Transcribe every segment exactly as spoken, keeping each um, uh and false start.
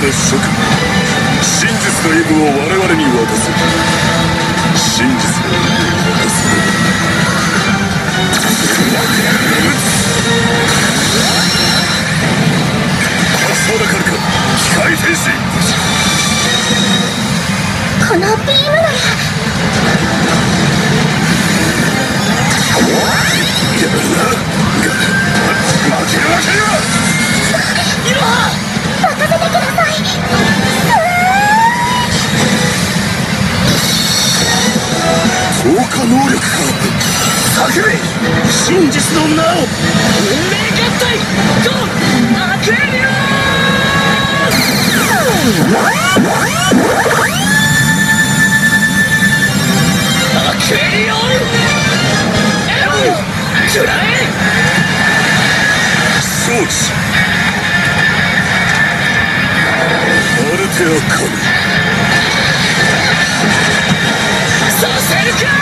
諸君、真実の意味を我々に渡せ。真実の意味を渡せ。そうだかるか、機械天使。 このビームなら負けるわけには。 いろは任せてください。 強化能力か。叫べ、真実の名を。 運命合体ゴーアクエリアアクエリオンエムくらえ承知。アルテアカムさせるか。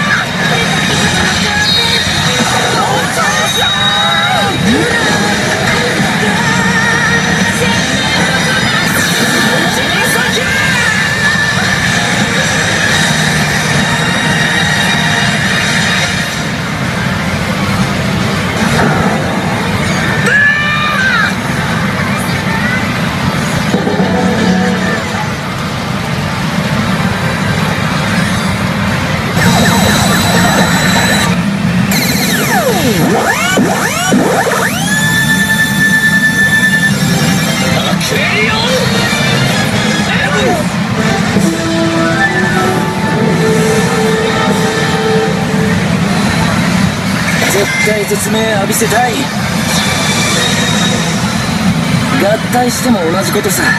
絶対絶命浴びせたい。合体しても同じことさ。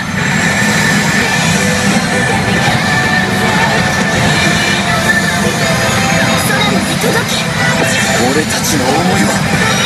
空まで届け。 俺たちの思いは